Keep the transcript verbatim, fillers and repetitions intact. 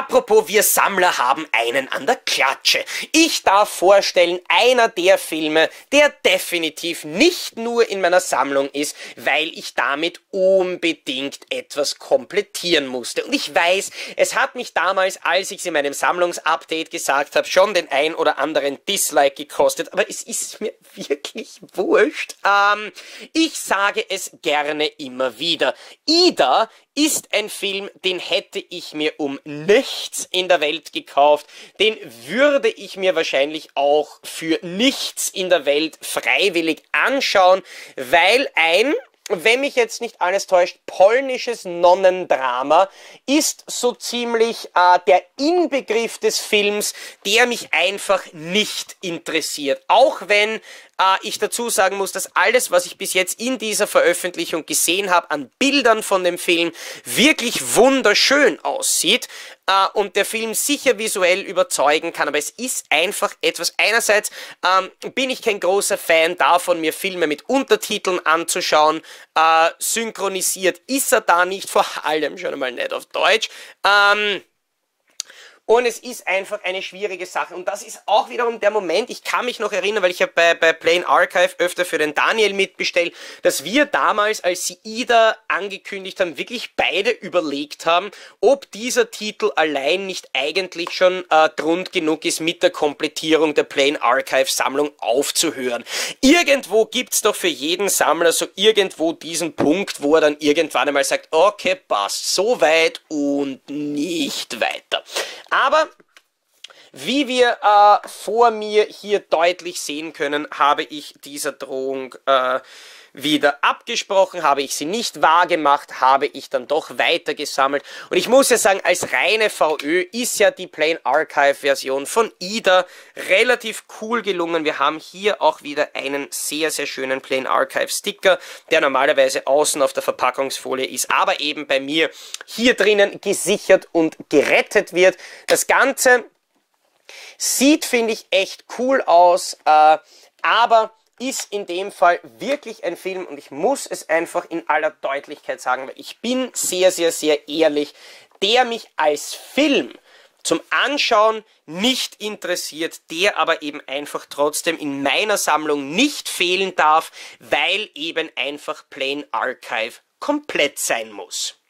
Apropos, wir Sammler haben einen an der Klatsche. Ich darf vorstellen, einer der Filme, der definitiv nicht nur in meiner Sammlung ist, weil ich damit unbedingt etwas komplettieren musste. Und ich weiß, es hat mich damals, als ich es in meinem Sammlungsupdate gesagt habe, schon den ein oder anderen Dislike gekostet, aber es ist mir wirklich wurscht. Ähm, ich sage es gerne immer wieder. Ida ist ein Film, den hätte ich mir um nichts in der Welt gekauft. Den würde ich mir wahrscheinlich auch für nichts in der Welt freiwillig anschauen, weil ein, wenn mich jetzt nicht alles täuscht, polnisches Nonnendrama ist so ziemlich äh, der Inbegriff des Films, der mich einfach nicht interessiert. Auch wenn äh, ich dazu sagen muss, dass alles, was ich bis jetzt in dieser Veröffentlichung gesehen habe, an Bildern von dem Film wirklich wunderschön aussieht äh, und der Film sicher visuell überzeugen kann, aber es ist einfach etwas, einerseits ähm, bin ich kein großer Fan davon, mir Filme mit Untertiteln anzuschauen, äh, synchronisiert ist er da nicht, vor allem schon einmal nicht auf Deutsch, ähm, und es ist einfach eine schwierige Sache. Und das ist auch wiederum der Moment, ich kann mich noch erinnern, weil ich habe bei, bei Plane Archive öfter für den Daniel mitbestellt, dass wir damals, als sie Ida angekündigt haben, wirklich beide überlegt haben, ob dieser Titel allein nicht eigentlich schon äh, Grund genug ist, mit der Komplettierung der Plane Archive Sammlung aufzuhören. Irgendwo gibt's doch für jeden Sammler so irgendwo diesen Punkt, wo er dann irgendwann einmal sagt, okay, passt, so weit und nicht weiter. Aber wie wir äh, vor mir hier deutlich sehen können, habe ich dieser Drohung äh, wieder abgesprochen, habe ich sie nicht wahrgemacht, habe ich dann doch weiter gesammelt. Und ich muss ja sagen, als reine VÖ ist ja die Plane Archive Version von Ida relativ cool gelungen. Wir haben hier auch wieder einen sehr, sehr schönen Plane Archive Sticker, der normalerweise außen auf der Verpackungsfolie ist, aber eben bei mir hier drinnen gesichert und gerettet wird. Das Ganze sieht, finde ich, echt cool aus, äh, aber ist in dem Fall wirklich ein Film, und ich muss es einfach in aller Deutlichkeit sagen, weil ich bin sehr, sehr, sehr ehrlich, der mich als Film zum Anschauen nicht interessiert, der aber eben einfach trotzdem in meiner Sammlung nicht fehlen darf, weil eben einfach Plane Archive komplett sein muss.